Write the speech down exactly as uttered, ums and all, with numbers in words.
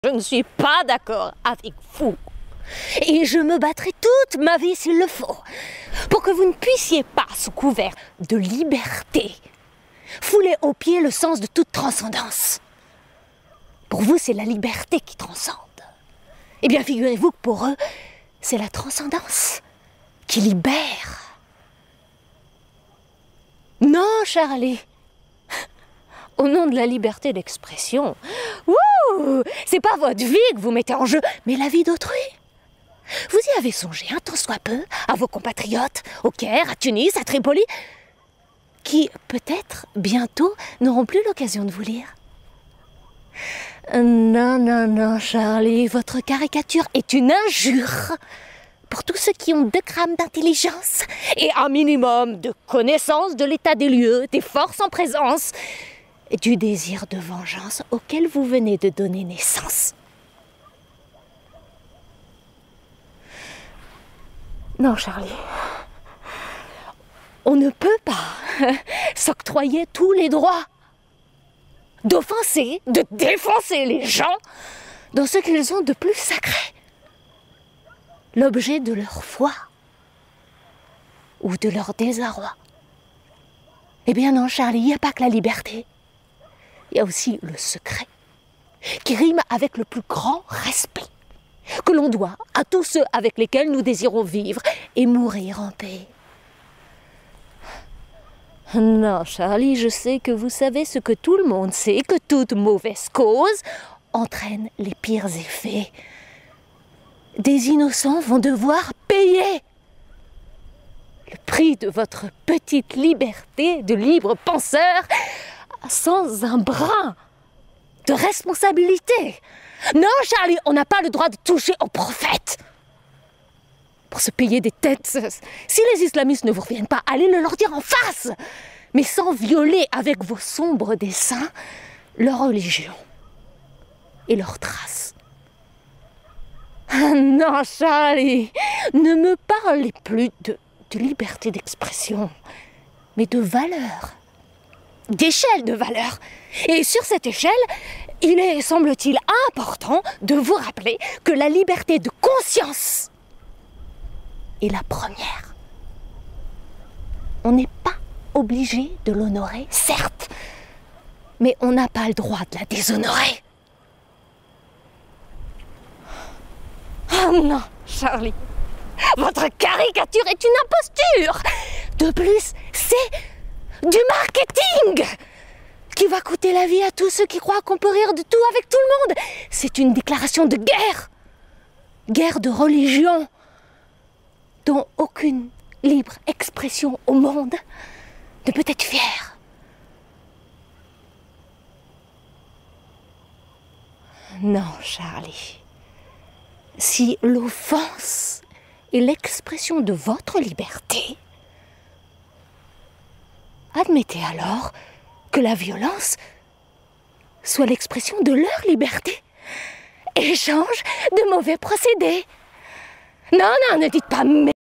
je ne suis pas d'accord avec vous. Et je me battrai toute ma vie s'il le faut, pour que vous ne puissiez pas, sous couvert de liberté, fouler aux pieds le sens de toute transcendance. Pour vous, c'est la liberté qui transcende. Eh bien, figurez-vous que pour eux, c'est la transcendance qui libère. Non, Charlie. Au nom de la liberté d'expression, wouh, c'est pas votre vie que vous mettez en jeu, mais la vie d'autrui. Vous y avez songé un tant soit peu à vos compatriotes, au Caire, à Tunis, à Tripoli, qui, peut-être, bientôt, n'auront plus l'occasion de vous lire. Non, non, non, Charlie, votre caricature est une injure pour tous ceux qui ont deux grammes d'intelligence et un minimum de connaissance de l'état des lieux, des forces en présence et du désir de vengeance auquel vous venez de donner naissance. Non, Charlie, on ne peut pas s'octroyer tous les droits d'offenser, de défoncer les gens dans ce qu'ils ont de plus sacré, l'objet de leur foi ou de leur désarroi. Eh bien non, Charlie, il n'y a pas que la liberté, il y a aussi le secret, qui rime avec le plus grand respect que l'on doit à tous ceux avec lesquels nous désirons vivre et mourir en paix. Non, Charlie, je sais que vous savez ce que tout le monde sait, que toute mauvaise cause entraîne les pires effets. Des innocents vont devoir payer le prix de votre petite liberté de libre penseur sans un brin de responsabilité. Non, Charlie, on n'a pas le droit de toucher aux prophètes. Pour se payer des têtes, si les islamistes ne vous reviennent pas, allez le leur dire en face, mais sans violer avec vos sombres desseins leur religion et leurs traces. Ah non, Charlie, ne me parlez plus de, de liberté d'expression, mais de valeur, d'échelle de valeur. Et sur cette échelle, il est, semble-t-il, important de vous rappeler que la liberté de conscience est la première. On n'est pas obligé de l'honorer, certes, mais on n'a pas le droit de la déshonorer. Oh non, Charlie, votre caricature est une imposture. De plus, c'est du marketing qui va coûter la vie à tous ceux qui croient qu'on peut rire de tout avec tout le monde. C'est une déclaration de guerre, guerre de religion, dont aucune libre expression au monde ne peut être fière. Non, Charlie. Si l'offense est l'expression de votre liberté, admettez alors que la violence soit l'expression de leur liberté. Échange de mauvais procédés. Non, non, ne dites pas mais.